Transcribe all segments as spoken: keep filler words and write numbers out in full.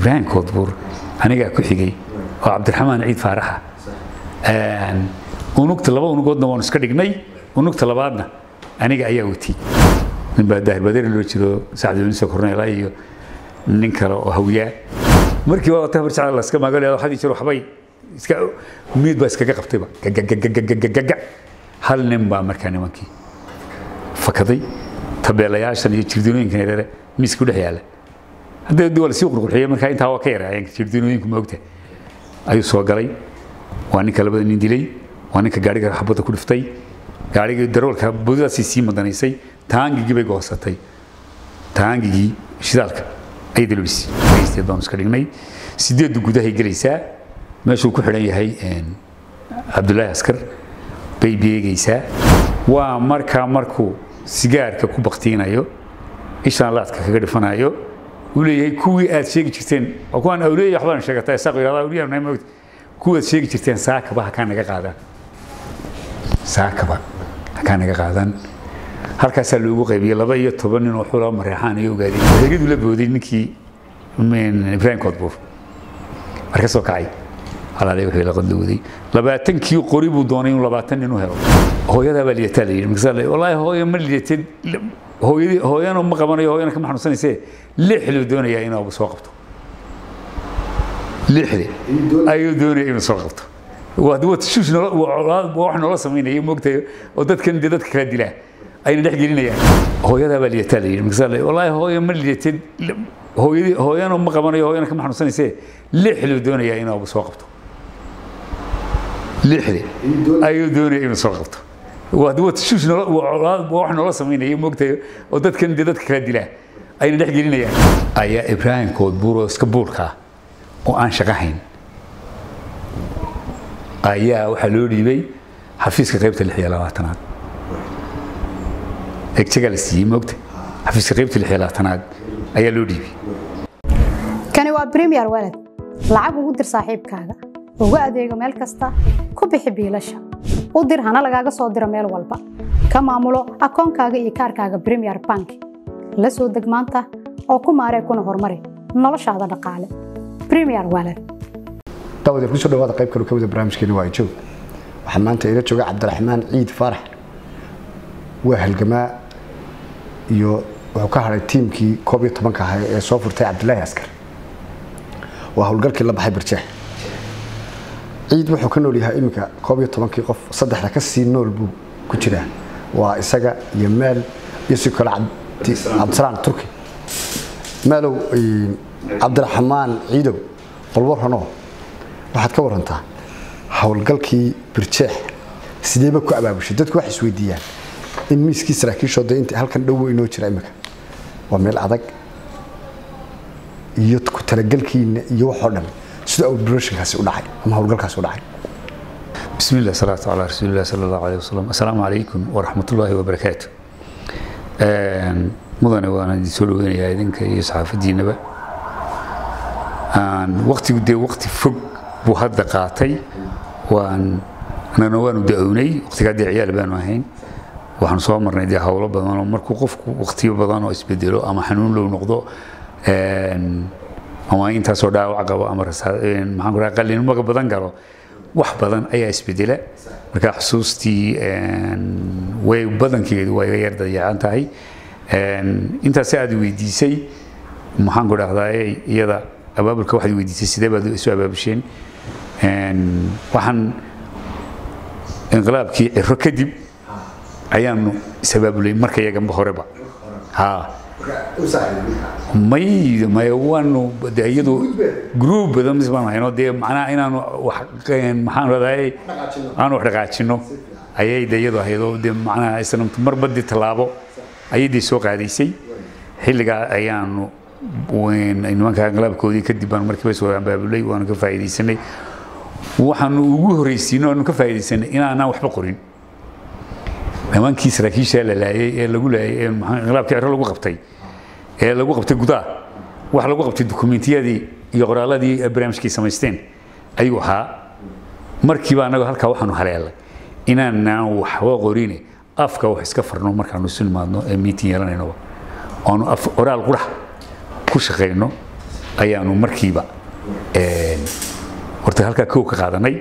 إبراهيم كودبور أنا جا كحجي وعبد الرحمن عيد فارحة ونقطة لبا ونقطنا ونسكر جني ونقطة لبعضنا أنا جا أيوتي من بعد ده بدر اللي يشيلوا سعد بن سكرنا لايو ننكر وهوية مركي وقت تهبر على الله سكما قال يا واحد يشيلوا حباي ميد بس كجا قبطبة جا جا جا جا جا جا هل نمبا مركاني مكي فكذي تبي لا يعشان يشيلونين كنيرة ميس كل حياله هذا الدول سوق الحياة مركاني تهوا كيرة يعني يشيلونين كم وقته أيو سوق علي وأنا كلا بدني دلي وأنا كجاري كحبته كل فتاي جاري الدرول كبودة سيسي مدني سي تانجي جيبه قوساتي تانجي شدالك أي دلوسي أي دونس كريمي سيدي دقوده هي جلسة ما شو كحرية هي إن عبد الله عسكر بي بي جلسة ومركا مركو سيجار كوب بختين أيو إيش الله تكفر فنا أيو ولي هي كوي أشيء كتير أكون أولي يحضر شغلة ساق يلا أولي أنا ما كوي أشيء كتير ساق بها كان قاعدا ساق بها كان قاعدا halkaas loogu qaybiyay laba iyo toban nin oo xulaa Mareyxaan iyo gaadiid adeegid la boodin ninkii min Ibrahim Kodbur marka soo kacay halaalay wixii la qodowday labaatan kii qori buu doonay inuu labaatan nin u helo hooyada baa liitalay misalay wallahi hooyo ma liitid hooyadii hooyana ma qabanayo hooyana ka maxnuunsanaysay lixlu doonaya inuu soo qabto lixli ayuu doonay inuu soo qabto waa shuushna wax noo sameeyay moogtay oo dadkan dadka kala dilaa أين نحكي لنا يعني هو يذا بالي تالي مثلا والله هو يمر لي تد هو يدي هو أنا ما قبنا هو أنا كم حنوصل نسي لحلو دوني يعني أبو سوقته لحلي أيو دوني إنه سوقته وهذا شو شنو وإحنا راسم مين يوم وقت ودت كن دت كردي له أين نحكي لنا يعني أيه إبراهيم كودبور سكبوركا وأنا شقاحين أيه وحلولي بي حفيز كتبت الحيالات اكتجال السي موقت حفيز قيبت الحيلاتناد أي لودي كانوا بريمير ولد لعبوا ودر صاحب كذا وقعد يجوا مال كستا كوب يحبي لشه ودر هنا لقاعد صادر مال والبا كما عملوا أكون كذا يكار كذا بريمير بانك لسه دقمانته أو كم عارف يكون هرمري نلاش هذا دقالة بريمير ولد طبعا في شو هذا قيب كانوا كذا برامج كذا وايد شوف وحمانته إذا شو عبد الرحمن عيد فرح وهالجماعة iyo wuxuu ka haray teamkii koob iyo toban ka ahaa ee soo furtay Cabdullaahi Askar waa hawlgalkii la baxay Barjeex ciid wuxuu ka nool yahay imika koob iyo toban kii qof saddexda ka sii nool buu ku jiraa waa isaga iyo meel iyo si kala Cabdisalaam Turki meelow Cabdiraxmaan Ciidow qolwarhano waxaad ka warantaa hawlgalkii Barjeex sideeba ku abaabushay dadku wax isweydiiyaan in miiskii saraakiisha oo inta halkan dhow inoo jira imika waa meel adag iyo ku talagalkiina iyo wax oo dhan sida operationkaasi u dhacay ama hawlgalkaasi u dhacay bismillaah salaatu ala rasuulillah sallallahu alayhi wasallam assalaamu alaykum wa rahmatullahi wa barakaatuh een mudane waan idin soo dhaweynayaa idinka iyo saxaafadiinaba aan waqtigu de waqti fog buu hadda qaatay waan anana waan u daawnay waqtiga ciyaal baan ahayn waxaan soo marnay de hawlo badan oo markuu qofku waqtiyo badan oo isbedelo ama xanuun loo noqdo een ama inta soo dhaawac qabo ama rasaad maxaan ku raaqay qalin maga badan galo wax badan ayaa isbedela marka xusuustii een way badankeedu way yar dayacaan tahay een inta si aad weydiisay maxaan ku raaqday iyada abaabulka waxaad weydiisay sidee baad isu abaabisheen een waxaan inqilaabkii ciro kadib ayaanu sababulay marka yaga horeba ha may may waanu dadayadu group badan misbaanayno de macna inaanu wax maxaan raday aanu wax dhaqaajino ayay dayadu haydo de macna isna marbadi talaabo ayay soo qaadaysay xilliga ayaanu وين إنه كان غلاب كودي كدبان مركبة سواء بابلي وأنا كفايدي سنة وحن وجوه رئيسنا إنه كفايدي سنة إن أنا وحب قرين لما كيس ركيش لا لا لا يقول غلاب كعرة لو قبتي لا لو قبتي قدا واحد لو قبتي الدوكومنتية دي يقرأ الله دي برامج كيس سمستين أيوها مركبة أنا هالك وحنو هلا إن أنا وحب قريني أفكا وحس كفرنا مركب نسول ما ميتين يلا نينو أنا أف أورال قرح كل شيء إنه ayaanu markiiba horta halkaa kow ka qaadanay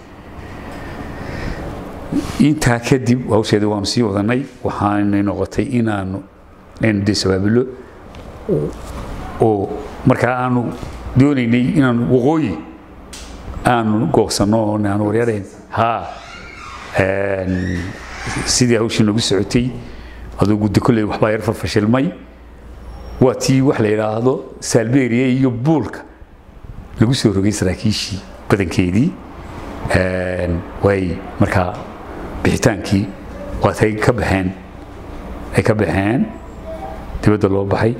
intaa kadib hawsheedii waanu sii wadanay waxaanay noqotay inaanu aynu dee sabaabilo oo markaa aanu doonaynay inaanu waqooyi aanu goosanno oo aanu waryarayn haa sidii hawshii noogu socotay aduu guddi kolley waxbaa yar farfashilmay waa tii wax la yidhaahdo saalbeeriya iyo buulka lagu soo rogay saraakiishii badankeedii way markaa bixitaankii waatay ka baxeen ay ka baxeen dibadda loo baxay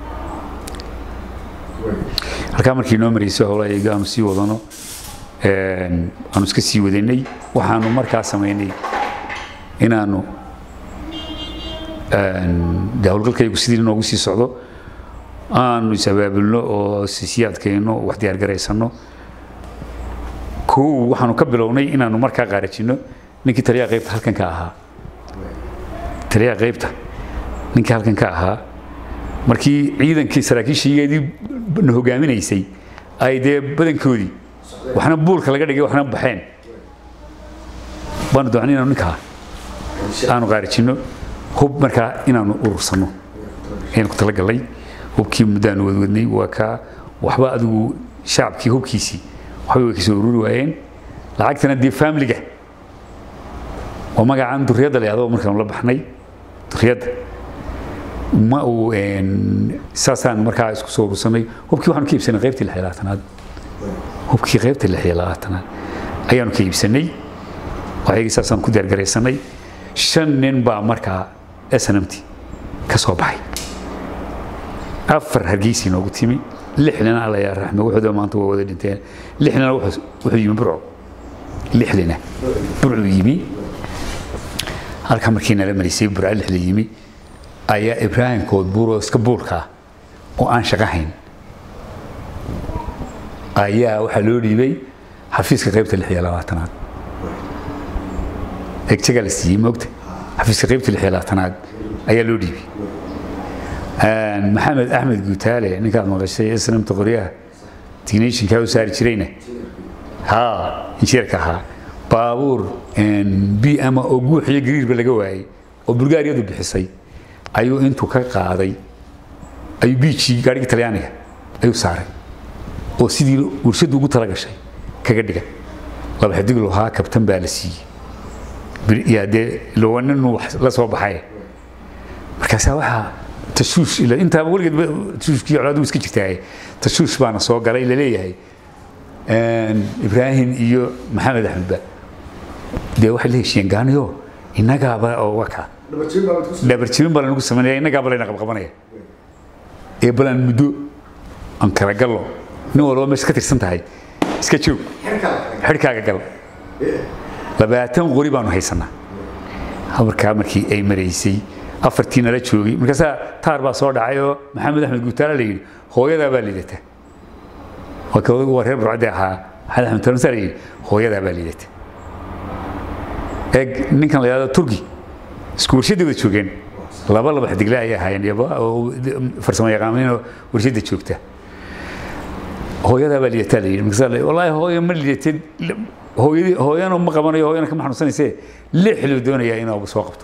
halkaa markii noo maraysay howlaha iyaga aanu sii wadano aanu iska sii wadanay waxaanu markaa samaynay inaanu de howlgalkaygu sidii noogu sii socdo aanu isabaabilno oo sii adkayno wax diyaargaraysano kow waxaanu ka bilownay inaanu markaa qaarajinno ninkii taliyaha qaybta halkan ka ahaa taliyaha qaybta ninkii halkan ka ahaa markii ciidankii saraakiishigeedii na hogaaminaysay ay dee badankoodii waxna buulka laga dhigay waxna baxeen baanu doonay inaanu ninkaa aanu qaarajinno hub markaa inaanu urursano ayaan ku talagalay hubkii muddaanu wadwadnay waa kaa waxba adigu shacabkii hubkiisii waxbay way kasoo ururi waayeen lacagtana dee faamiliga oo magacaan duriyadda la yidhahdo markaanu la baxnay duriyadda ma uu saasaan markaa isku soo urursanay hubkii waxaanu ka iibsanay qaybtii lix iyo labaatanaad hubkii qaybta lix iyo labaatanaad ayaanu ka iibsanay waxaygii saasaan ku diyaargaraysanay shan nin baa markaa S N M T ka soo baxay afar hargeysi noogu timi lixlina alla yaa raxme wuxuu maanta waa wada dhinteen lixlina wuxuu yimi burco lixlina burcu yimi halka markii nala marisay burca lixla yimi ayaa Ibraahim kood buuro iska buulka oo aan shaqahayn ayaa waxa loo dhiibay xafiiska qaybta lix iyo labaatanaad egtiga la siiyey moogta xafiiska qaybta lix iyo labaatanaad ayaa loo dhiibay maxamed axmed guutaale ninkaad maqashay S N M T qoryaha technicianka u saari jirayna haa injineerka ahaa baabuur B M oo guux iyo gariirba laga waayay oo Bulgaariyadu bixisay ayuu intuu ka qaaday ayuu biichi gaariga Talyaaniga ayuu saaray oo sidii warshadu ugu talagashay kaga dhigay laba xidig loo haa kabtan baa la siiyay yaa dee loowannu la soo baxay markaas waxa tashuush ila inta waligeed tashuushkii colaadu iska jirtay tashuush baana soo galay la leeyahay een Ibraahim iyo Maxamed Axmed ba dee waxa la heshiin gaanayo inaga ba oo waka dhabarjibin baa lagu sameeyay inaga baa la qabqabanaya ee balan muddo aan kala galo nin walba meesha ka tirsan tahay iska joog xirkaaga gal labaatan qori baanu haysanaa habarka markii ay mareysay afartii nala joogay markaas taar baa soo dhacay oo Maxamed Axmed Guutaale la yiri hooyada baa liidata oo ka wada reer burcada ahaa hal axmed tansari hooyada baa liidata eeg ninkan la yiraahdo Turki isku warshada wada joogeen laba laba xidig la ay ahaayeen yaba oo farsamo yaqaaniin oo warshada joogta hooyada baa liidata la yiri markaas wallahi hooyo ma liidatay hooyadii hooyana ma qabanayo hooyana ka maxnuusanaysa lixli doonaya inuu soo qabto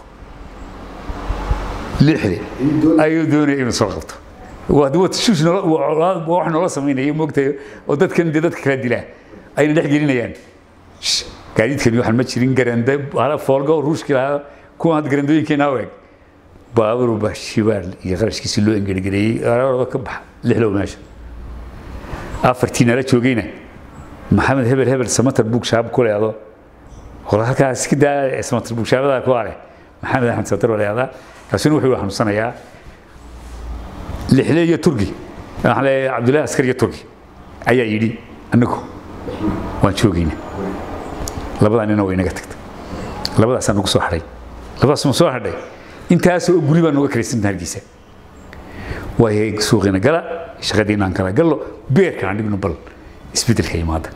lixli ayuu doonaya inuu soo qabto waa dad shuush nolol wax nolol sameynaya moogtay oo dadkan dadka kala dilaa ayna dhex gelinayaan gaadiidkan waxaan ma jirin garanda ala foolgo ruushki lahaa kuwa had garandooyinkeena weeg baabur bashibaal iyo qarashkiisa loo engedgareeyay arado ka bax lixlo meesha afartii nala joogayna maxamed hebel hebel samatar buug shaab ku leedo walaal halkaas ka daa samatar buug shaabada ku ale maxamed axmed samatar walaada kaasina wuxuu xanuunsanayaa lixle iyo Turki waxa la Cabdullaahi askari iyo Turki ayaa yiri anagu waan joogayna labada nin way naga tagtay labadaas aan ugu soo xaray labadaas ma soo xaday intaas oo guri baan uga kaleesan hargeysa way suuqina gala shaqadiina aan kala gallo beerka aan dhigno bal isbedelka yimaada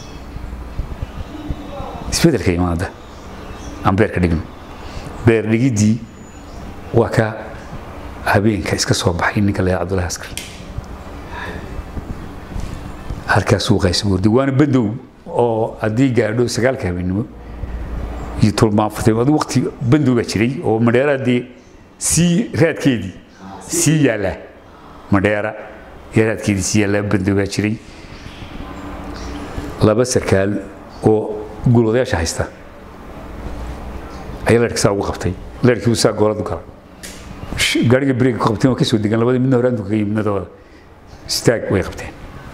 isbedelka yimaada aan beerka dhigno beer dhigidii waa ka habeenka iska soo baxay ninka la Cabdullaahi askari halkaas uu qays boordi waana badow oo haddii gaadho sagaalka habeenimo iyo tolmaan fatay waqti badow baa jiray oo madheeradii si raadkeedii si yaala madheera raadkeedii si yaala badow baa jiray laba sarkaal oo guloodayaasha haysta ayaa leerkiisa ugu qabtay leerkii uu saa goolad u galay gaariga break qabteen oo ka soo degan labada midna horaantu ka yimidooda istaag way qabteen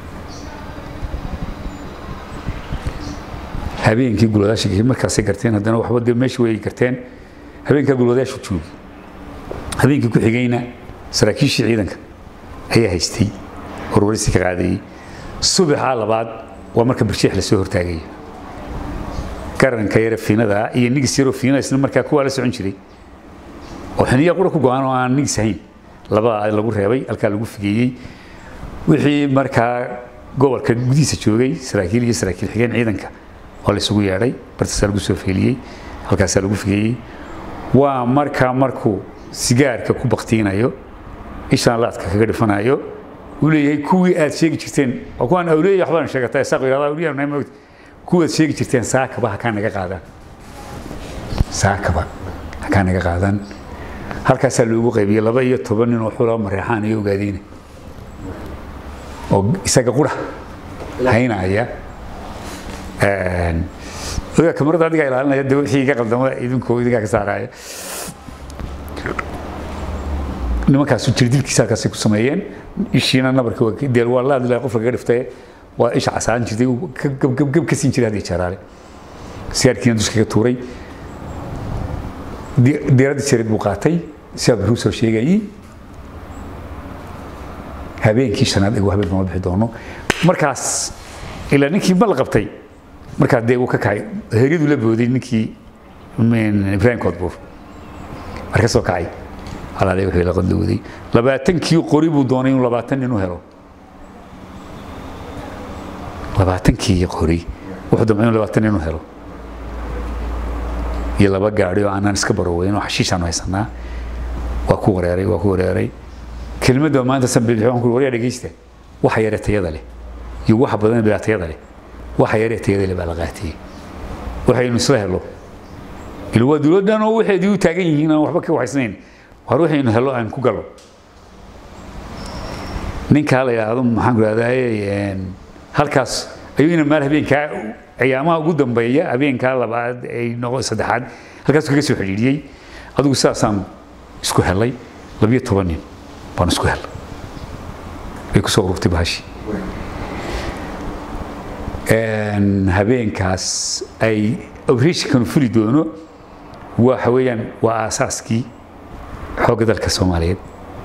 habeenkii guloodayaasha markaas ay garteen haddana waxba dib meesha way garteen habeenka guloodayaasha joogay habeenkii ku xigayna saraakiishii ciidanka ayaa haystay horwarisi ka qaaday subaxa labaad waa marka birsheex la soo hortaagay garanka yar fiinada iyo nigis yar fiinada isla markaa kuwa la socon jiray oo xiniya qura ku go'aan oo aan nigis ahayn laba lagu reebay halka lagu figeeyay wixii markaa gobolka gudihiisa joogay saraakiil iyo saraakiil xigeen ciidanka oo la isugu yeedhay bartaas lagu soo feeliyay halkaas lagu figeeyay waa markaa markuu sigaarka ku baqtiinayo ishaan laadka kaga dhifanayo uu leeyahay kuwii aad sheegi jirteen oo kuwan awleey waxbaan sheegatay saaq yiraahdo awleey aan ma kuwa sheegi jirteen saakaba ha ka naga qaadaan saakaba ha ka naga qaadaan halkaas loogu qaybiyay laba iyo toban nin oo xulaa mareexaan iyo ogaadeen oo isaga qura haynaya een oga kamarada adiga ilaalinaya dad wixii ka qaldamada idinku idiga ka saaraya nimankaas jirdilkiisa ka ku sameeyeen ishiina nabarka waa deel waa la dilay qof laga dhiftay waa ish casaan jirtay gab gab gab ka siin jiray hadii jaraale siyaarkiina dushka ka tuuray diirada jirid buu qaatay si aad ruuso sheegay habeenkii shanaad ee habeen ma bixi doono markaas ila ninkii bal qabtay marka deeg uu ka kacay heeridu la booday ninkii min Ibrahim Kodbur marka soo kacay halaaday wuxuu la qodowday labaatan kii qori buu doonay inuu labaatan inuu helo labaatan kii qori wuxuu doonay inuu labaatan inuu helo iyo laba gaari oo aan iska baroweyn oo xashiishan haysanaa waa ku wareeray waa ku wareeray kelmadda maanta sabbi waxaan ku wariyaa dhageysta waxa yar tayada leh iyo waxa badan baa tayada leh waxa yar tayada leh baa la qaatay waxa inuu isla helo ilaa dawladdan oo waxay u taagan yihiin aan waxba ka waxaysnayn waxa inuu helo aan ku galo ninka la yiraahdo maxaan raadayay halkaas ayuuna maal habeenka ayaamaha ugu dambeeya habeenka labaad ay noqon saddexaad halkaas kaga soo xiriiriyay adigu saasaan isku helay laba iyo toban nin baan isku helay ay ku soo ururtay baashi een habeenkaas ay operation fuli doono waxa weeyaan waa asaaskii xoogga dalka Soomaaliyeed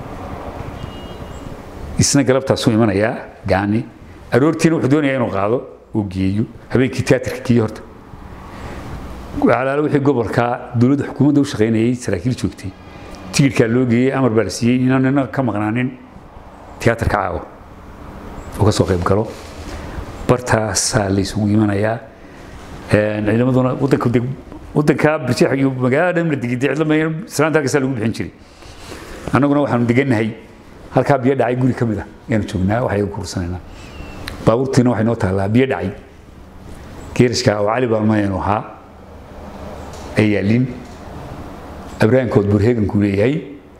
isna galabtaas uu imanaya gaani aroortiina wuxuu doonayaa inuu qaado oo geeyo habeenkii teatarka kii horta walaalo wixii gobolka dawladda xukuumadda u shaqeynayay saraakiil joogtay tigirka loo geeyay amar baa la siiyay inaan ka maqnaanin teatarka caawa oo ka soo qayb galo bartaas la isugu imanaya een ciidamaduna wadanka wadanka bixiix iyo magaalada la digay ciidamada salaanta ka lagu bixin jiray annaguna waxaan diganahay halka biyo dhacay guri kamid ah ayaan joognaa waxay ku kursanayna baabuurtiina waxay noo taalaa biyo dhacay geerishka oo cali baalmayeen waxa ay yaalin Ibrahim Kodbur heegan ku leeyahay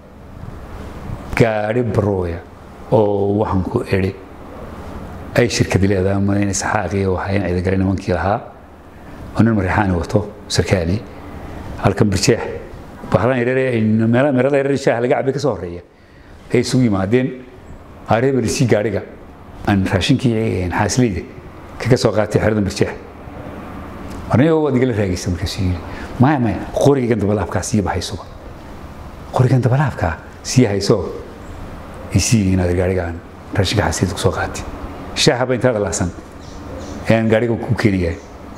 gaari barooya oo waxaan ku eray ay shirkad leedahay ma inay saxaaqi oo hayeen ciidan galeen nimankii lahaa oo nin marixaan wato sarkaali halkan birsheex bahlan yareeray in meelaha meelaha yareeray shaah laga cabay ka soo horeeya ay isugu yimaadeen areebal si gaariga aan raashinkii aan xaasleyda kaga soo qaatay xirada birsheex aniga oo wadiga la raagaysa markaas yiri ma ma qorigan dabalaafka si bahayso qorigan dabalaafka si hayso isi ina gaarigan raashinka xaasleyda ku soo qaatay shaah ba inta la san aan gaariga ku keeniyay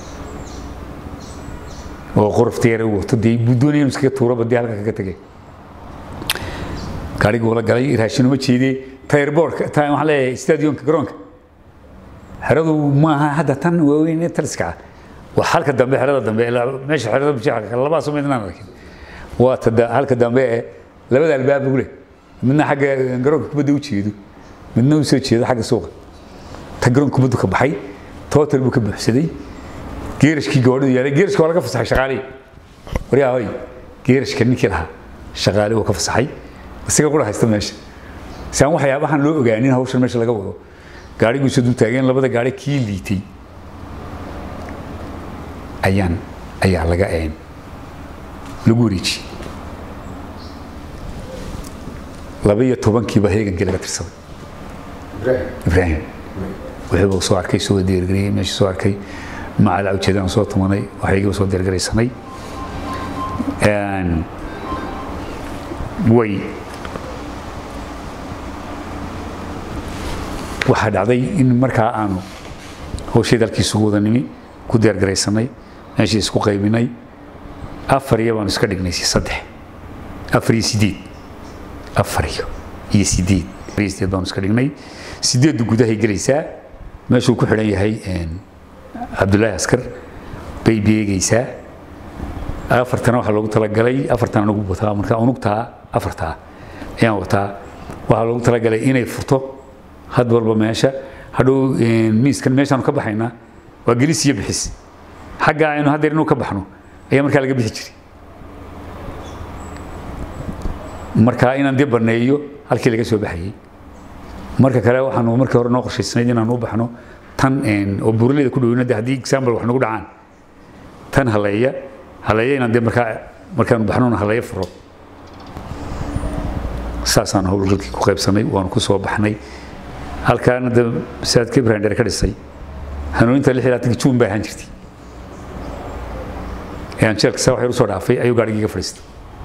oo qorfteera uu tadii budoonayeen iska tuuro badii halka kaga tagay gaariga wala galay raashin uma jeedii tayirboorka taa waxa leeyahay stadiumka garoonka xeradu ma aha hadda tan waaweyn ee taliska wax halka dambe xerada dambe meesha xerada bijaxa laba soo midnaan laakiin waa tada halka dambe labada albaab ugu leh midna xagga garoonka kubadda u jeedo midna u soo jeedo xagga suuqa تجرون كبدو كبحي توتل بو كبحسدي geerashkii gabadhu yaalay geerashka waa laga fasaxay shaqaalay wariyaa hoy geerashka ninkii lahaa shaqaalay oo ka fasaxay isaga qura haysta meesha saan waxyaabahan loo ogaanin hawshan meesha laga wado gaarigu soo dul taageen labada gaari kii liitay ayaan ayaa laga een lagu wareejiyay laba iyo tobankii ba heegankii laga tirsaday ibraahim wuxuu soo arkay soo diirgariyay meesha soo arkay مع العودة صوت مني وحيجي صوت درجة سني and وي واحد عضي إن مركها عنه هو شيء ذلك السعودة نمي كدر درجة سني ماشي سكو قيمني أفريا وانسكدك نسي صدق أفري سديد أفريا هي سديد ريس تبان وانسكدك ني سديد دقوده هي جلسة ماشي كحرية هي and عبد الله عسكر بي بيجيسا أفرتنا وحلو تلاقي أفرتنا نقول بتاع مركا ونقطة أفرتها يعني وقتها وحلو تلاقي إني فرطة هاد ضربة ماشى هادو ميس كان ماشى نكبحينا وجلس يبحث حاجة إنه هذا إنه كبحنه هي مركا لقى بيجري مركا إن ندي برنيو هالكي لقى شو بحي مركا كلا وحنو مركا ورنا قرش السنين أنا نوبحنه tan een oo buurleyda ku dhaweyna hadii example wax nagu dhacaan tan haleeya haleeya inaan markaa markaan baxnoon haleeya furo saasaan howlgalkii ku qaybsanay waan ku soo baxnay halkaan dad saad kibraan ka dhisay hanuuninta lix ilaa tan juun baa ahaan jirtay ayaan jeelka saa waxay u soo dhaafay ayuu gaarigiga fadhiistay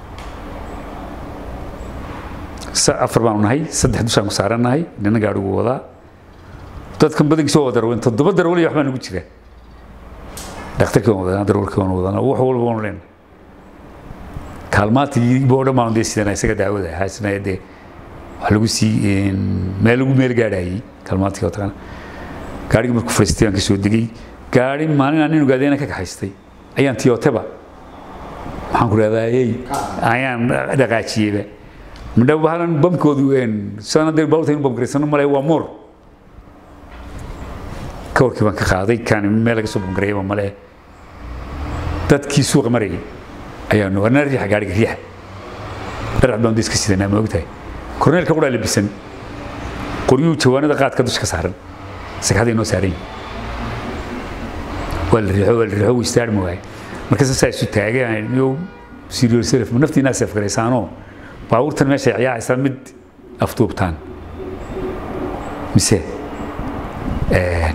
sa afar baan nahay saddex dushaan ku saaranahay nina gaarigu wadaa dadkan badankiisa waa darweyn toddoba darwal iyo waxbaan ugu jiraa dhakhtarkii waan wadanaa darwalkii waan wadanaa wax walba waan leen kaalmaatigii boo dhammaan dee sidana isaga daawada haasna dee wax lagu sii meel lagu meel gaadhayay kaalmaatigii oo tagan gaarigii markuu fariistay aan ka soo degay gaari maalin aan inu gaadeena ka kaxaystay ayaan tiyoteba waxaan ku raadaayay ayaan dhaqaajiyeyba midhow bahalan bamkoodu een sanadii bawlta in bam gareysano malay waa moor كوركي بان كقاضي كان ميل سو بنغريبا ماله dadkii suuqa maray ayaan wana riix gaariga riix darab baan diska sidana ma ogtahay korneelka qura labisan qoriyuu jawaanada qaadka dushka saaran sagxadii noo saaray wal riixo wal riixo istaar ma waay marka saas isu taagay iyo serious self naftiina saf gareysano baawurtan meesha ciyaaysa mid aftuubtaan mise ee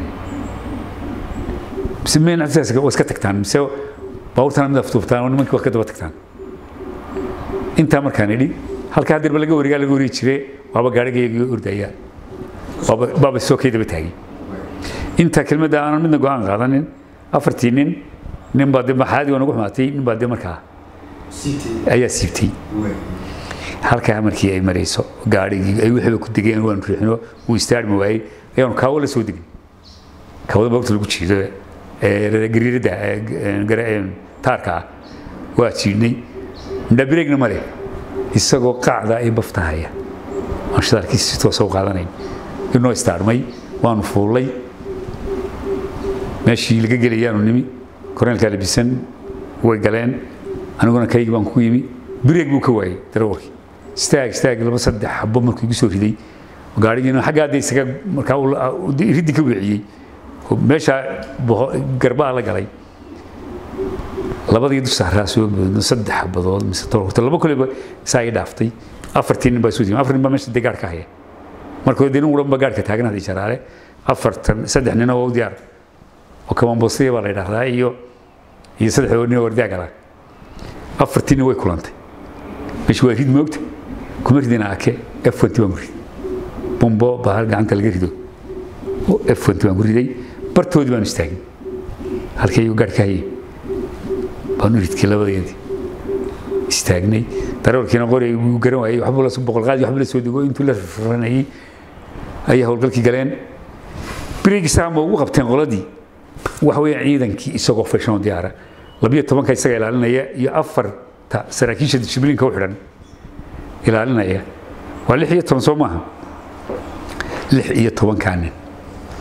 سمين أساسا واسكتكتان مسوا باورتنا من أفتوفتان ونمك وقت بتكتان أنت أمر كان لي هل كهدر بلقى ورجال يقولي شيء بابا قارج يقول دايا بابا بابا السوق كده بتاعي أنت كلمة ده أنا من نقول غادن أفرتينين نم بعد ما حادي ونقول ماتي نم بعد ما كه أي سيفتي هل كأمر كي أي مريسو قارج أي واحد كنت جاي نقول نروح ويستعد مواي يعني كاول سودي كاول بقول تلقوا شيء ده غريردا غرين تاركا واتشيني دبريغنا مالي isagoo qaacda ay baftahaya ashtarkiisa soo soo qaadanay inoo istaarmay waan fuulay meeshii laga geliyaan nimi korneelka labisan way galeen aniguna kayg baan ku yimi break buu ka waayay darawalkii istaag istaag laba saddex xabbo markii igu soo riday gaarigiina xaggaada isaga markaa riddi ka wiciyay meesha garba la galay labadii dus saaraa soo boodno saddex xabadood mise toorto laba kuleba saay dhaaftay afartiin baa soo diin afartiin baa meesha degaar ka haya markoo diin ugu dhanba gaarka taagnaad jaraale afartan saddex nin oo diyaar oo kama boosay baa la yiraahdaa iyo iyo saddex nin oo wardiya gala afartiin way kulantay meesha waa rid moogta kuma ridina ake F twenty baan rid bombo baa gacanta laga rido F twenty baan riday bartoodi baan istaagay halkay uu gaarka hayay baan ridkii labadeedii istaagnay darawalkiina qoray uu garan waayay waxba la soo boqol qaadi waxba la soo digo intuu la ranayay ay hawlgalkii galeen biriig saamo ugu qabteen qoladii wax weey ciidankii isagoo fashion diyaara labiyo toban ka isaga ilaalinaya iyo afar ta saraakiisha disciplineka u xiran ilaalinaya waa lix iyo toban soo maaha lix iyo toban kaan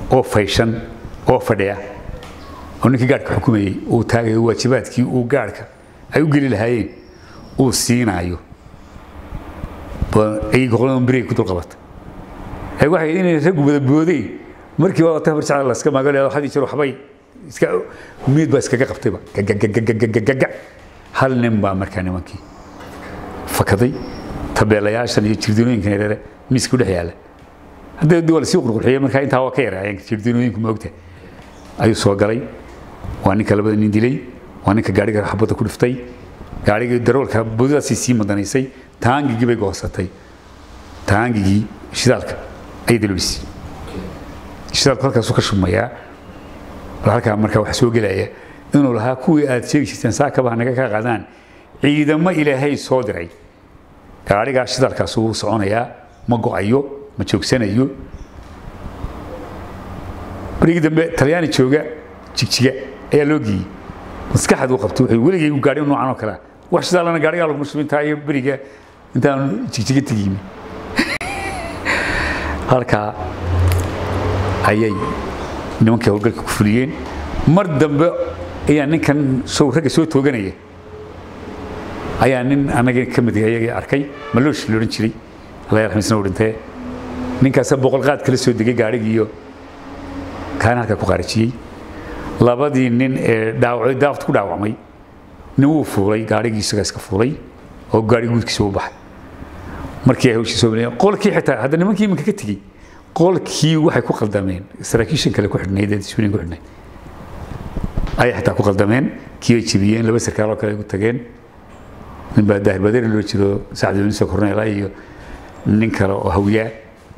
oo fayshan oo fadhiya oo ninkii gaadhka xukumayay uu taagayo waajibaadkii uu gaadhka ay u geli lahaayeen uu siinayo ay go'aan bari ku dulqabata ay waxay inay rag wada boodeen markii waa tabar jacayl la iska magaalo waxa jiro waxbay iska mid ba iska qabtayba gagagagagaga hal nin baa markaa nimankii fakaday tabeelayaashan iyo jirdiinooyinkan yareere miisku dhex yaala hadda duwal si qurqurxiyay markaa intaa waa ka yareeyeen jirdiinooyinku ma ogtahay ayuu soo galay waa ninka labada nin dilay waa ninka gaariga xabada ku dhiftay gaariga daroolka boodadaasi sii madanaysay taangigii bay goosatay taangigii shidaalka ay dalbisay shidaalka halkaas ka shumayaa halka markaa wax soo galaya inuu lahaa kuwii aad sheegi jirteen saakaba naga ka qaadaan ciidamo ilaahay soo diray gaariga shidaalkaas uu soconayaa ma go'ayo ma joogsanayo بريق دم ترياني شوجا تشجع أي لوجي مسكحة وقبته ولقي يقارن إنه عنه كلا وش ذا لنا قارن على المسلمين تاي بريقة أنت تشجع تجيني هالكا أيي نوم كهول كفريين مرد دم يعني كان صورة كسوة توجنيه أيان أنا كم دي أي أركي ملوش لورنشري الله يرحمه سنور انتهى نين كسب بقول قاد كل سوى دقيقة قاري جيو كان هذا كقارشي لابد إن داو دافت كل داوامي نو فوري قاري جيس كاس كفوري أو قاري جود كسوة بح مركيه هو شيء سوبني قول كي حتى هذا نمكي من كتيجي قول كي واحد كوكل دامين سراكيشن كله كحد نيدا تشوفين كحد نيد أي حتى كوكل دامين كي يجيبين لبس كارو كله كتجين من بعد ده بدر اللي يشيله سعد بن سكرنا لايه ننكر هوية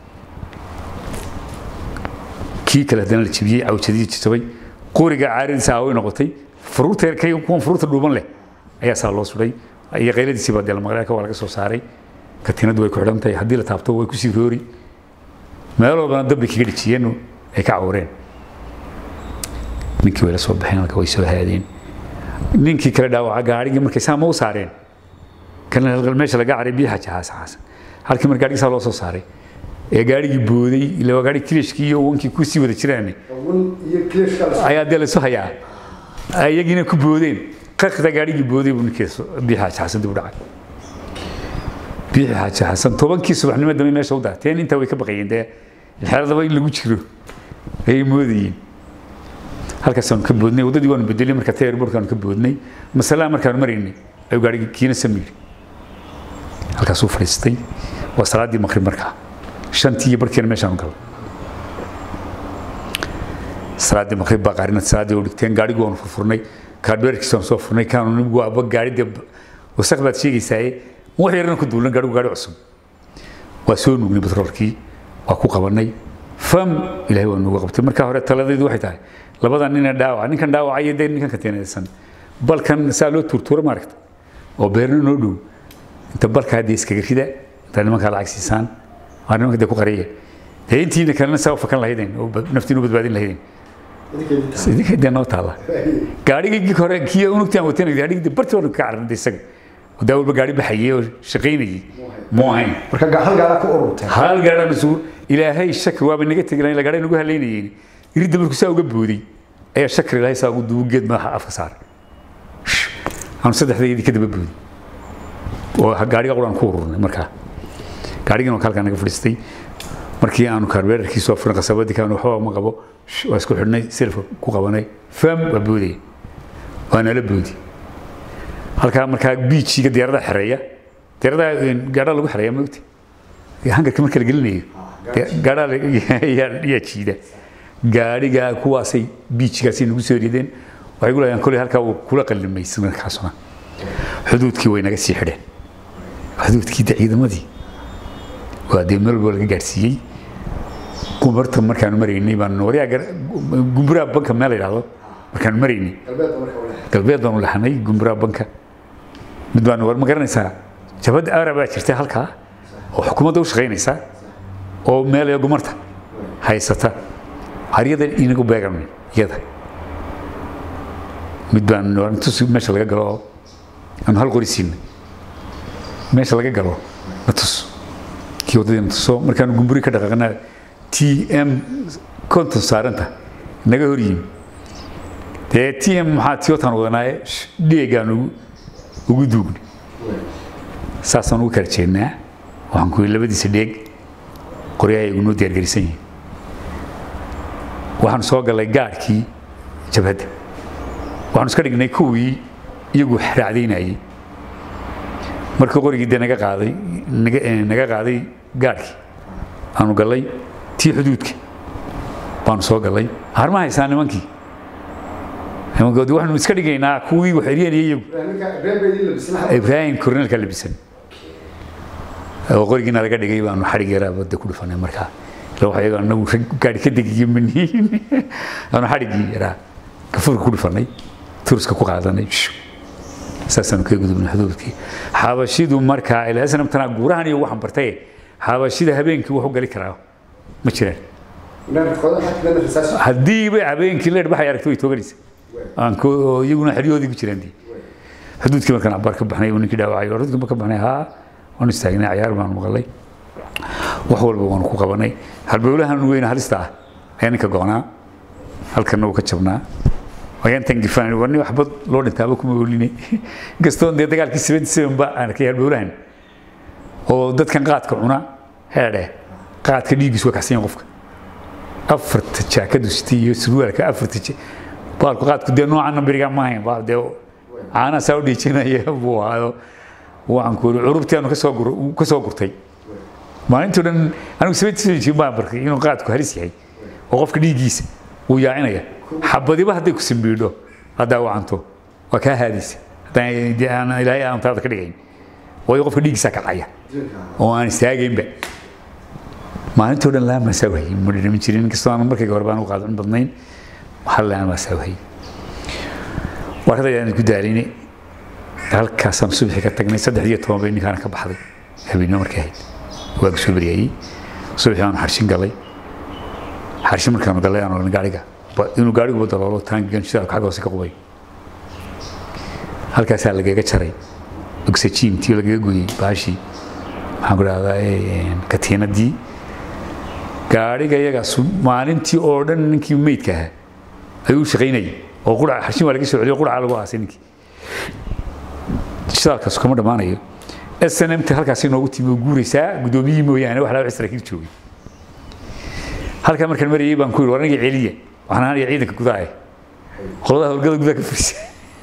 كي كله دنا الشبيه أو شديد تسوي قوري عارض ساوي نقطي فروت كي يكون فروت الروبان له أي سالوس بدي أي غير دي سبب دل المغرب كوالك سوساري كتينا دوي كهرم تاي هدي لتابتو ويكسي فوري ما لو بندب كي كده شيء هيك عورين نكى ولا صوب حين كويسوا هادين نكى كلا داو عقاري مركي سامو سارين كان المشي لقى عربي حاجة حاس حاس هل كمر قاري سالو سوساري قاري بودي لو قاري كليش كيو وانكي كوسي وده شراني أيا دل سهيا أيا جينا كبودين كخ ده قاري بودي بنكيس بيحاجة حاس دورع بيحاجة حاس طبعا كيس وحنا ما دمي ما شودا تاني انت ويك بقين ده الحالة ده اللي وجهه هي مودين هل كسان كبودني وده ديوان بدلي مركتير بركان كبودني مثلا مركان مريني أو قاري كينا سمير halkaasuu fariistay waa salaadii maqrib markaa shantii barkeen meeshaan gal salaadii maqrib baa qaarinad salaadii oo dhigteen gaarigu aan furfurnay kaadweerkiisaan soo furnay kaanu nigu aba gaarida wasaq baad sheegaysaa wax yarna ku duulan gaarigu gaari cusub waa soo nuugnay batroolkii waa ku qabanay fam ilaahay waa nugu qabtay markaa hore taladeedu waxay tahay labadan nin dhaawac ninkan dhaawacay iyo ninkan ka teenaysan balkan saa loo turtuuro maaragta oo beerna noo dhow انت بالك هذه اسكغريدا انت ما كان عكسيسان انا ما كنت قريه هي انت كان سوف كان لهيدين نفتين وبدبادين لهيدين سيدي كده نو تالا غاري كي كره كي انوتان وتين غاري دي برتو كعرن دي سغ وداول بغاري بحيي شقيني مو هين marka hal gaara ku ururtay hal gaara masuul ilaahay shakr waa binaga tigray la gaari nagu haleynayeen irid markuu saa uga boodi ay shakr ilaahay saa ugu duugeed ma afka saar aan saddexdeedii kadib boodi oo gaariga quraan ku ururnay markaa gaarigan oo halka naga fadhiistay markii aanu kaarbeerkii soo furan qasabadii kaanu waxba ma qabo waa isku xidhnay self ku qabanay fam wabuudi waana la buudi halka markaa beachiga diyaarada xareeya diyaarada gaadha lagu xareeya maagti hangarka marka la gelinayo gaadha ya jiida gaariga kuwaasay beachigaasi nagu soo riideen waxay gulayaan kulli halka uu kula qallimaysan markaasna xuduudkii way naga sii xidheen xuduudkii ciidamadii waa deemal wal ka gaarsiiyay kumarta markaan mareynay baan nooriya gumbura banka meel yiraahdo markaan mareynay galbeed baan u lahanay gumbura banka mid baan war ma garanaysaa jabad araba jirtay halka oo xukuumadda u shaqeynaysa oo meel ay gumarta haysata hariyada inagu beegan yada mid baan noor intuu meesha laga galo aan hal qorisiin meesha laga galo matus kii wadada matus markaan gumburi ka dhaqaqnaa تي ام كنت صارنتا naga hor yimi dee T M maxaa tiyotan wadanaay dhiigaan ugu duugni saasan u kala jeednaa waxaan ku labadiisa dhiig qoryaha igu noo diyaar garisan yihiin waxaan soo galay gaarkii jabhadda waxaan iska dhignay kuwii iyagu raacdaynayay markii qorigii de naga qaaday naga naga qaaday gaarkii aanu galay tii xuduudka baan soo galay harma haysan nimankii nimankood waxaanu iska dhigaynaa kuwii wax xiriyeen iyagu Ibrahim Cornel ka labisan oo qorigina laga dhigay baanu xarig yaraabada ku dhufanay markaa loo waxay anagu gaari ka degiyay maniin aanu xarigii yaraa ka fur ku dhufanay turska ku qaadanay saasan ka gudubnay xuduudkii xabashidu markaa ilaa sanamtana guurahan iyo waxan bartay xabashida habeenkii wuxuu gali karaa ma jiraan haddii bay habeenkii leer baxay aragtay way tooganaysa aan ko iyaguna xiriyoodii ku jiraan xuduudkii markaan abar ka baxnay ninkii dhaawacay xuduudkii markaan baxnay ha waan istaagnay ciyaar baan maqlay wax walba waan ku qabanay halbowlahan weyn halista ah ayaan ka go'naa halkan uu ka jabnaa ayaan tan gifaan warni waxba loo dhintaaba kuma oolinay gastoon de dagaalkii seventy-seven ba aan ka halbowlahan oo dadkan qaadka cuna heede qaadka dhiigis waa kaxsan qofka afarta jaakadu sitii surwaalka afarta baalku qaadku de noocan bariga ma ahayn baa de aana soo dhiijinaya buu aado waxaan ku urubtii aanu ka soo gur ka soo gurtay maalintii dhan anigu seventy-seven baan barkay inuu qaadku halis yahay oo qofka dhiigiisa uu yaacinaya xabadiba haday ku simbiidho hadaa wacanto waa ka haadis hadaan ilaahay aan taada ka dhigayn way qofka dhiigiisa ka caya oo aan istaageenba maalintii dhan la ma saway ma dhiman jirin kasoo aan markay hore baan u qaadan badnayn waxa la ma saway waxda aan ku daalinay halkaas aan subax ka tagnay saddex iyo toban bay ninkaan ka baxday habeenimo markay waa soo bariyay subaxaan xarshin galay xarshin markaan galay aan gaariga inuu gaarigu badalo taangigan shidaalka xagga hoose ka qubay halkaas laga jaray oxygen tii laga gooyay baashi waxaan ku raadayay katiinadii gaariga iyaga maalintii oo dhan ninkii meydka ah ayuu shaqeynay oo qurac xashin waa laga soo celiyo qurac lagu aasay ninkii shidaalkaas kuma dhamaanayo S N M ta halkaas inoogu timi guuraysaa gudoomiyii mooyaane wax la cisra kii joogay halka markaan mariyay baan ku yiri warniga celiya waxaan aniga ciidanka gudahay qolada hawlgada gudaha ka fiirsi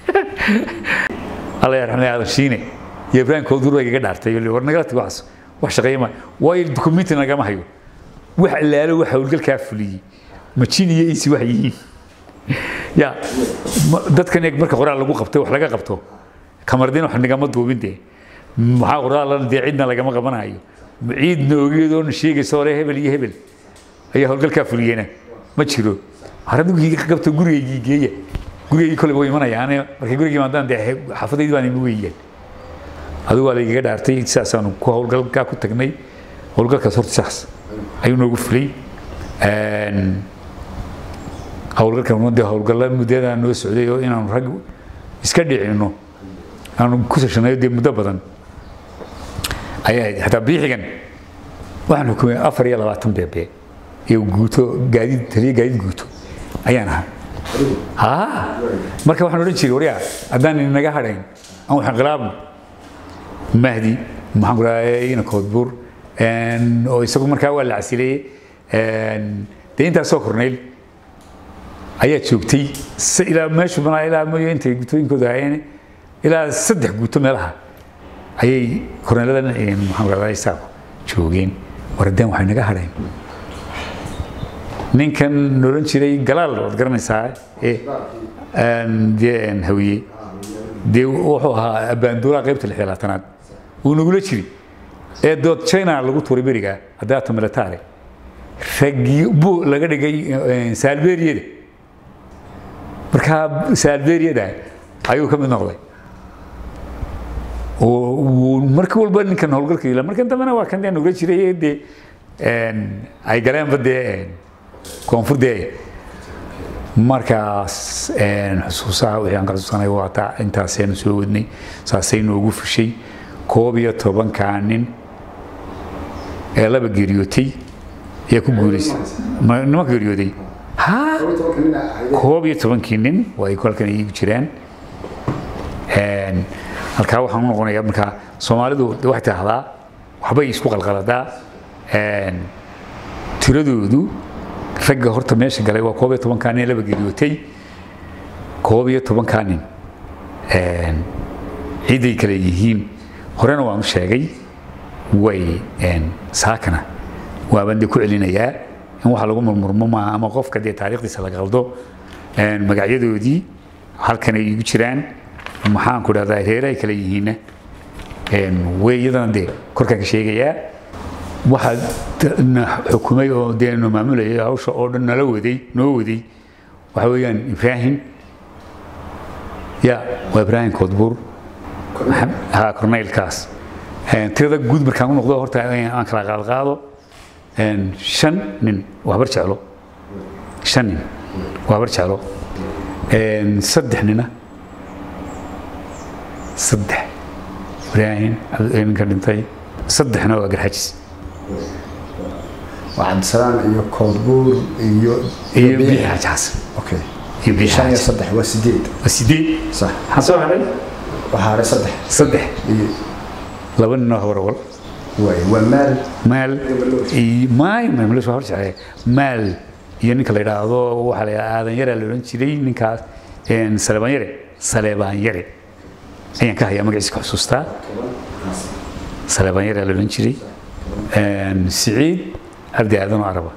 alla yarxamay aad shiine iyo Ibrahim Koodur way iga dhaartay warniga wax wax shaqeeyma way document naga ma hayo wax ilaalo wax hawlgalka fuliyay ma jiniye isi wax yihiin ya dadkan eeg marka qoraal lagu qabtay wax laga qabto kamardiin wax nagama duubin de waxa qoraal de cidna laga ma qabanayo ciid noogeedo sheegay soo hebel iyo hebel ayaa hawlgalka fuliyayna ma jiro haradugii ka qabto gurigii geeya gurigii kale way imanayaan markay gurigii maadaan de xaafadaydu baan imu weeyeen adu waa la iga dhaartay saasaan ku hawlgalka ku tagnay hawlgalka sorti sax ayuu noogu fulay een hawlgalka wadada hawlgalada mudada noo socday oo inaan rag iska dhicino aan ku sashanayo muddo badan ayaa hatta biixigan waxaan ku afar iyo labaatan beebe iyo guuto gaadiid taliye gaadiid guuto ayaan ahaa ha marka waxaan oran jiray wariya hadaan inaga hadhayn aan waxaan qalaabno mahdi maxaan ku raayay in koodbur een oo isagu markaa waa la casilay een deynta soo korneel ayaa joogtay ilaa meeshu banaa ilaa mooyo intay guutooyinkooda hayeen ilaa saddex guuto meelaha ayay korneeladan maxaan raayay isagu joogeen wardaan waxay naga hadhayn ninkan noran jiray galaal oo garanaysaa ee aan deen hawiye de wuxuu ahaa abaanduura qaybta lixlaatanaad uu nagula jiray ee dood China lagu tuuray bariga hadaata military ragii buu laga dhigay Salberiyada marka Salberiyada ayuu ka mid noqday oo marka walba ninkan hawlgalka ila markan damana waa kan nagula jiray de een ay galeen badee koonfurde markaas een xusuusaha waxaan qarsanay waa taa intaas aan soo wadnay saasay noogu fushay koob iyo toban kaanin ee laba geeriyootay يا كوجوليس ما ما كيريودي ها كوب يتبنكي نين ويقول كان يجي جيران een halka waxaan u noqonayaa marka Soomaalidu waxay taahdaa waxba isku qalqaladaa een tiradoodu ragga horta meesha galay waa koob iyo toban kaan laba geeriyootay koob iyo toban kaan een ciiday kale yihiin horena waan sheegay way een saakana waa bande ku celinayaa in waxa lagu murmurmo ma ama qofka de taariikhdiisa la qaldo een magacyadoodii halkan ay ugu jiraan maxaan ku dhahdaa heeray kale yihiin een weeyadan de korka ka sheegaya waxa xukumay oo deeno maamulay hawsha oo dhan nala waday noo waday waxa weeyaan Ibrahim ya waa Ibrahim Kodbur ha Cornel Kaas een tirada guud markaan u noqdo horta aan kala qalqaado een shan nin waa barjeclo shan nin waa barjeclo een saddex nina صدح إبراهيم إن كان انتهي صدحنا وقرحجز وعبد السلام iyo Kodbur iyo iyo bixaaj xasan okay iyo bixaaj صدح وسديد وسديد صح حسوا علي وحاره صدح صدح لبن نهور ولا way ومال مال اي ماي ما ملوش هورش عليه مال iyo ninka la yiraahdo waxa la aadan yare la oran jiray ninkaas een Saleebaan yare Saleebaan yare ayaan ka hayaa magaciisa xusuustaa Saleebaan yare la oran jiray een Saciid Abdi Aadan Araba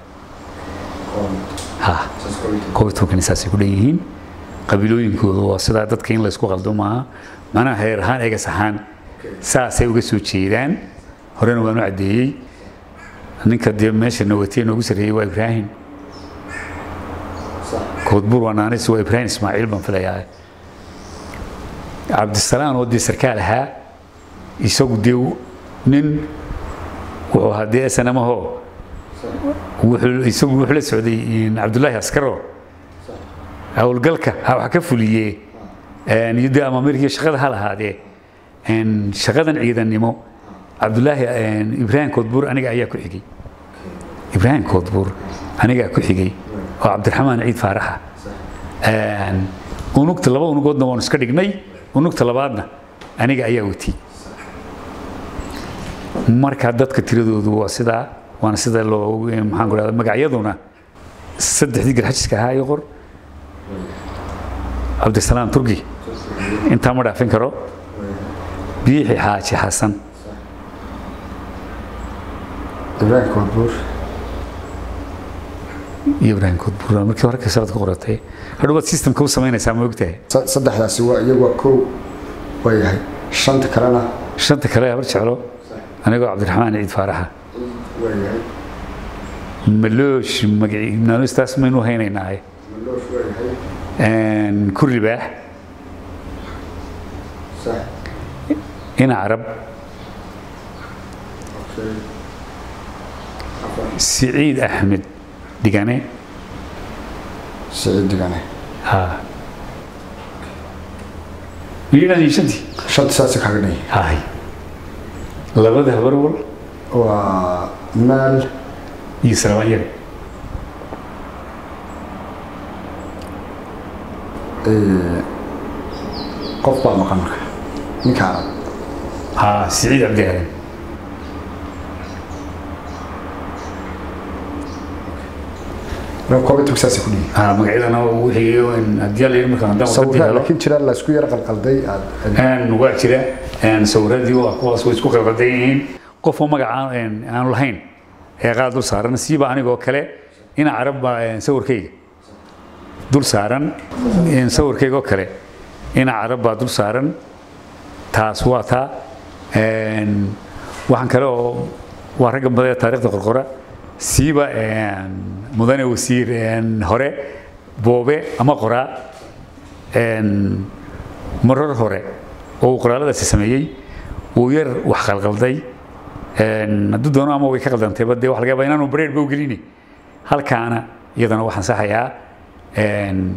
ha kooxdu kaniisaasi ku leeyihiin qabiilooyinkoodu waa sida dadka in la isku qaldo maaha macnaha heer ahaan eega saxaan saasay uga soo jeedaan horena waan u cadeeyay ninka de meesha nawateen ugu sareeyay waa Ibrahim Kodbur waana is waa Ibrahim Ismaaciil ban filayaa عبد السلام ودي سركالها يسوق ديو نين وهذه سنة ما هو ويسوق وحول السعودي عبد الله عسكرو أو القلكة أو حكفوا لي أن يدي أمامير هي شغلة هلا هذه أن شغلة عيدا نمو عبد الله أن إبراهيم كودبور أنا جاي أكل حقي إبراهيم كودبور أنا جاي أكل حقي وعبد الرحمن عيد فارحة أن ونقطة لبا ونقطة ونسكر جني ونقطة لبعضنا أنا جاي أوتي marka dadka tiradoodu waa sida waana sida loo maxaan ku raadin magacyaduna saddexdii garxajiska ahaa iyo qor Abdusalaam Turki inta ma dhaafin karo biixi Xaaji Xasan Ibrahim Kodbur Ibrahim Kodbur markii hore ka sharad ku qoratay hadhow system ka u sameynaysaa ma ogtahay saddexdaasi waa iyagu koow way yahay shanta kalena shanta kale abar jeclo أنا عبد الرحمن عيد فارحة. ملوش مجي نالوس تاسمين وهيني ناي. ملوش وين هاي؟ كل باح. صح. هنا عرب. سعيد أحمد دقاني. سعيد دقاني. ها. مين اللي شدي؟ شد ساسك حقني. هاي. labada habarwal waa maal iyo Saleebaan ee qof baa maqan marka ninka ha Saciid Abdi Aadan la koob tugsaasi ku dhigay ha magacyadana wixii in hadii la yirmo kan dawladda laakiin jira la isku yar qalqalday aan waa jira aan sawirradii waa kuwaas way isku qalqaldayn qof oo magaca aan lahayn ee qaad dul saaran siiba anigoo kale in Arab sawirkayga dul saaran in sawirkayga kale in Arab dul saaran taas waa ta een waxaan kale oo waa rag badan taariikhda qorqora siiba een mudane wasiir een hore boobe ama qoraa een marar hore oo qoraalada sameeyay oo yar wax qalqalday een haduu doono ama way ka qaldantay badde wax laga yaabaa inaanu breed bow gelini halkaana iyadana waxaan saxayaa een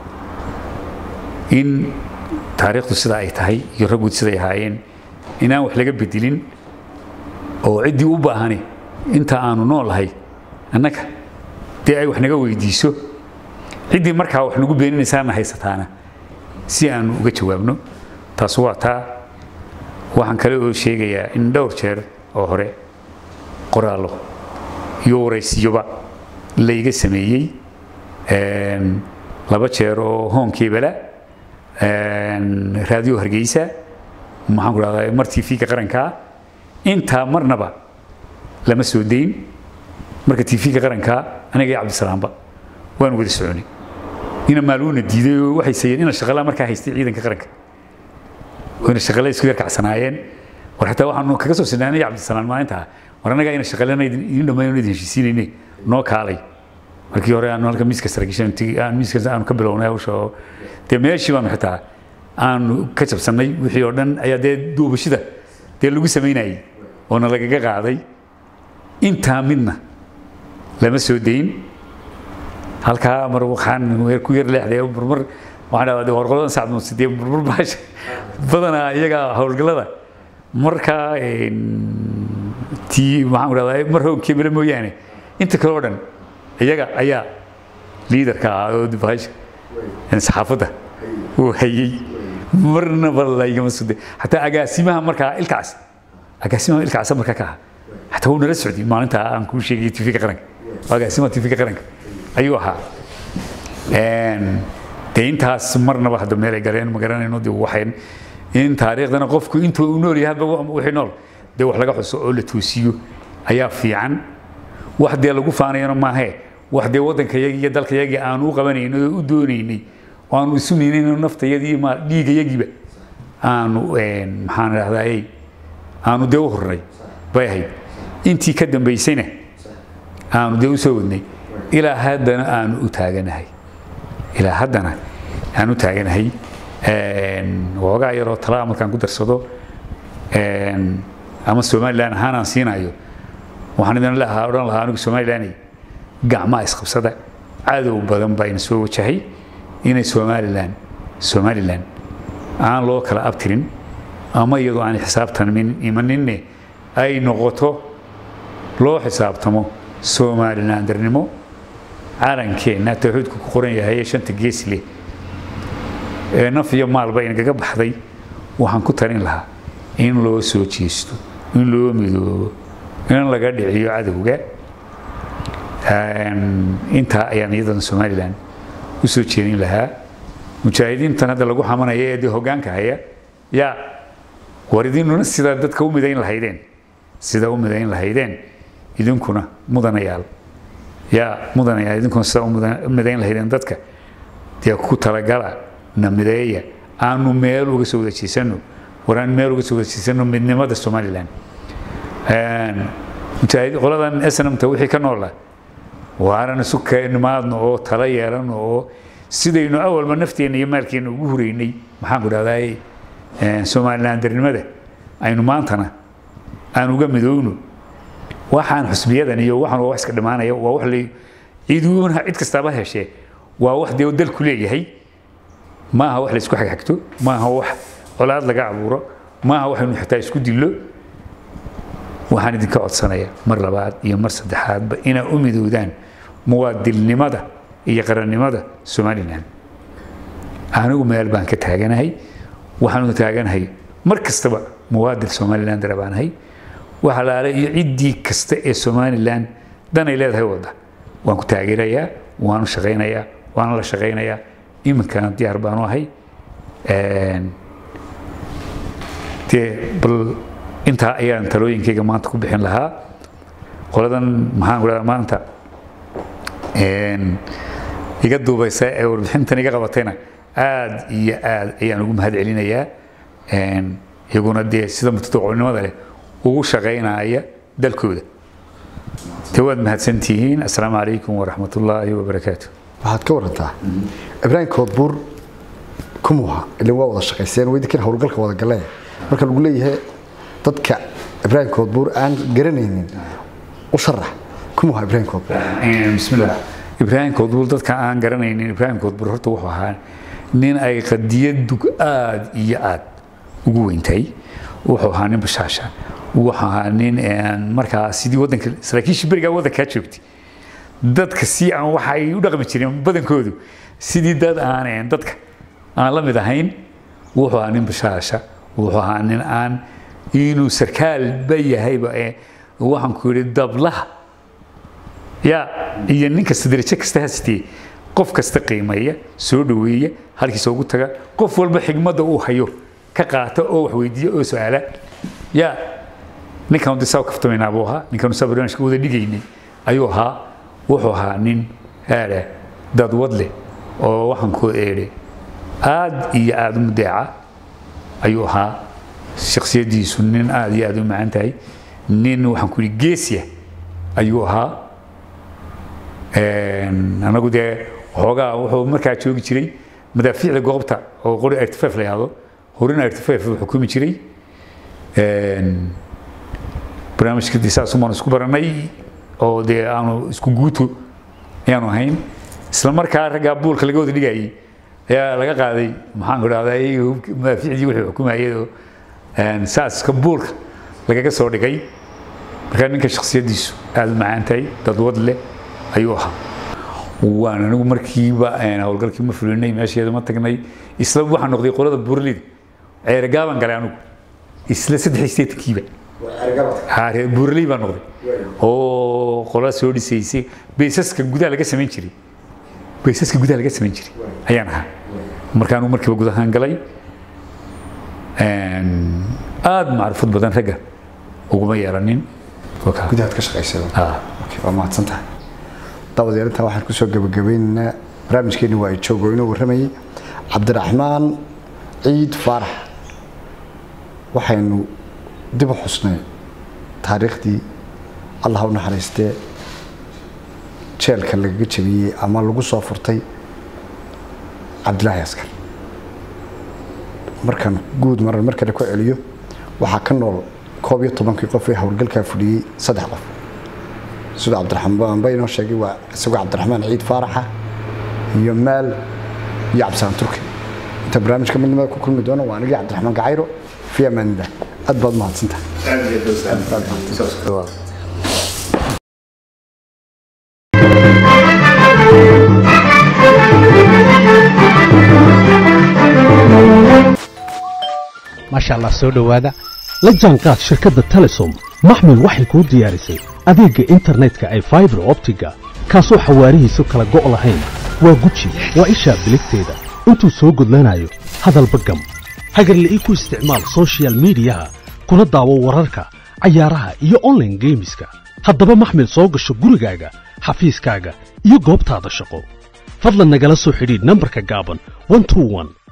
in taariikhdu sida ay tahay iyo raggu sida ay haayeen inaan wax laga beddelin oo cidii u baahani inta aanu noolahay annaka dee ay wax naga weydiiso ciddii markaa wax nagu beeninaysaana haysataana si aanu uga jawaabno taas waa taa waxaan kale oo sheegayaa in dhowr jeer oo hore qoraallo iyo waraysiyoba layga sameeyey laba jeer oo hoonkeebala raadiyo hargeysa maxaan ku dhahdaa mar t v-ka qarankaa intaa marnaba lama soo dayn marka t v-ka qarankaa aniga iyo cabdisalaamba waan wada soconay ina maaluuna diiday oo waxay sayeen ina shaqala markaa haystay ciidanka qaranka oo ina shaqala isku yar kacsanaayeen war xataa waxaanu kaga soo sinaanay cabdisalaam maalinta war anaga ina shaqalana idin dhameeyay idin heshiisiinay noo kaalay markii hore aanu halka miiska saraakiishan aan miiska aan ka bilownay hawsha dee meeshii baan xitaa aanu ka jabsanay wixii oo dhan ayaa dee duubashada dee lagu sameynayay oo na lagaga qaaday intaa midna lama soo dayn halkaa mar waxaan ku yar leexday marmar waxaan dhawaday warqadan saacad sidee marmar baash badanaa iyaga hawlgalada markaa tii waxaan ku dhawaday mar hoog kibir mooyaane inta kale oo dhan iyaga ayaa liidarka ah oo dibaash in saxaafada uu hayay marna ballayga masuuday hatta agaasimaha markaa ilkaas agaasimaha ilkaas markaa ka hatta uu nala socday maalinta aan ku sheegay t v-ka qaranka agaasimaha t v-ka qaranka ayuu ahaa dee intaas marnaba hadda meel ay galeen ma garanayno dee waxayn in taariikhdana qofku intuu u nool yahay wixii nool dee wax laga xuso oo la toosiyo ayaa fiican wax dee lagu faanayno maahe wax dee waddankayagii iyo dalkayagii aanu u qabanayno oo u doonaynay oo aanu isu niinayno naftayadii ma dhiigayagiiba aanu maxaan idhahdaa aanu dee u hornay bay ahayd intii ka dambaysayna aanu dee u soo wadnay ilaa haddana aanu u taaganahay ilaa haddana aanu u taaganahay woogaa yaroo talaa markaan ku darsado ama somalilan ahaan aan siinayo waxaan idin lahaa odhan lahaa anigu somalilan gacmaha isqabsada cadow badan baa ina soo wajahay inay somalilan somalilan aan loo kala abtirin ama iyadoo aan xisaabtamin imaninne ay noqoto loo xisaabtamo somalilan darnimo calankeenna tawxiidku ku qoran yahay ee shanta gees leh ee naf iyo maalba inagaga baxday waxaan ku talin lahaa in loo soo jeesto in loo midoobo in laga dhiciyo cadowga intaa ayaan iyadan somalilan u soo jeedin lahaa mujaahidiintan hadda lagu xamanaya ee dee hoggaanka haya yaa war idinuna sida dadka u midayn lahaydeen sida u midayn lahaydeen idinkuna mudanayaal yaa mudanayaal idinkuna sida u midayn lahaydeen dadka dee ku talagala na mideeya aanu meel uga soo wada jeesano war aan meel uga soo wada jeesano midnimada somalilan mujaahid qoladan snmta wixii ka noola waanan isu keenmaadno oo tala yeelano oo sidaynu awalba nafteena iyo maalkeena ugu horeynay maxaan ku dhahdaa somalilan darnimada aynu maantana aan uga midoowno waxaan xusbiyadan iyo waxaan wax iska dhimaanaya waa wax lay ciiduuna cid kastaba heshee waa wax dee dalku leeyahay maaha wax la isku xagxagto maaha wax colaad laga abuuro maaha waxaynu xitaa isku dillo waxaan idinka codsanayaa mar labaad iyo mar saddexaadba inaa u midoodaan muwaadilnimada iyo qarannimada somalilan anigu meel baan ka taaganahay waxaan u taaganahay mar kastaba muwaadil somalilan darabaanahay waxa laale iyo ciddii kasta ee somalilan danay leedahay wadda waan ku taageerayaa waanu shaqaynayaa waana la shaqaynayaa iminkana diyaar baanu ahay dee bal intaa ayaan talooyinkayga maanta ku bixin lahaa qoladan maxaan ku dhahaa maanta iga duubaysa ee warbixintan iga qabatayna aad iyo aad ayaan ugu mahad celinayaa iyaguna dee sida mutadawacnimada leh ugu shaqaynaya dalkooda dee waad mahadsantihiin assalaamu calaykum waraxmat ullaahi wabarakaatu waxaad ka warantaa ibraahim koodbuur kumuha ilaa waa wada shaqayseen weydikan howlgalka wada galeen marka lagu leeyahay dadka ibraahim koodbuur aan garanaynin u sharax kumuha ibraahim koodbuur bismillah ibraahim koodbuur dadka aan garanaynin ibraahim koodbuur horta wuxuu ahaa nin ay qadiyadu aad iyo aad ugu weyntahay wuxuu ahaa nin bashaasha wuxuu ahaa nin markaa sidii waddanka saraakiisha berigaa waddankaa joogtay dadka si aan waxa ay u dhaqmi jireen badankoodu sidii dad aan dadka aan la mid ahayn wuxuu ahaa nin bashaasha wuxuu ahaa nin aan inuu sarkaal ba yahayba waxaan ku yidhi dablaha ya iyo nin kasta darajo kasta haystay qof kasta qiimeeya soo dhaweeya halkiisa ugu taga qof walba xigmadda uu hayo ka qaata oo wax weydiiyo oo su'aala ya ninkan uu soo kaftamayna buu ahaa ninkan soo barnaamijka wada dhigaynay ayuu ahaa wuxuu ahaa nin aad dad wadle oo waxaan ku eeday aad iyo aad u mudeeca ayuu ahaa shakhsiyadiisu nin aad iyo aad u macaan tahay nin waxaan ku yidhi geesiya ayuu ahaa anagu dee waxoogaa wuxuu markaa joogi jiray madaafiicda goobta oo qori artifaaf la yidhaahdo horina artifaaf uu xukumi jiray barnaamijkii saas umaan isku baranay oo dee aanu isku guuto ayaanu ahayn isla markaa raggaa buulka laga wada dhigayay ayaa laga qaaday maxaan ku dhahdaa madaafiicdii wuxuu xukumayay oo saaska buulka lagaga soo dhigay markaa ninka shakhsiyadiisu aad u macaan tahay dad wad leh ayuu ahaa waan anigu markiiba howlgalkii ma fulinay meesheeda ma tagnay isla waxaan noqday qolada buurlid ceergaaban galay anigu isla saddex isteedkiiba haa buurlid baan noqday oo qola soo dhisaysay beesaska gudaha laga samayn jiray beesaska gudaha laga samayn jiray ayaan ahaa markaan markiiba gudahaan galay aad macrifad badan ragga uguma yeelanin gudaha ka shaqaysay ah waa mahadsantahay dabadeerinta waxaan ku soo gabagabaynaynaa barnaamijkeeni waa joogo inuu waramayay cabdiraxmaan ciid faarax waxaynu dib u xusnay taariikhdii allah u naxariistee jeelka lagaga jabiyey ama lagu soo furtay cabdilaahi askar markaan guud maran markale ku celiyo waxaa ka nool koob iyo tobankii qof ee howlgalkaa fuliyey saddex qof sida cabdiraxmaan baynoo sheegay waa isagoo cabdiraxmaan ciid faaraxa iyo maal iyo cabsaan turki inta barnaamijka midnimada ku kulmi doono waa anigii cabdiraxmaan gacayro fi amaanillah aad baad mahadsantahay ما شاء الله سو دhowaada la jaanqaad shirkadda Telesom maxmil waxay ku diyaarisay adeega internetka ay fiber optiga kaasoo xawaarihiisu kala go' lahayn waa guji waa isha biligteeda intuu soo gudlanayo hadalba gam hagarle ii ku isticmaal social media kuna daawo wararka cayaaraha iyo online gameska haddaba maxmil soo gasho gurigaaga xafiiskaaga iyo goobtaada shaqo fadlan nagala soo xidhiidh nambarka gaaban one two one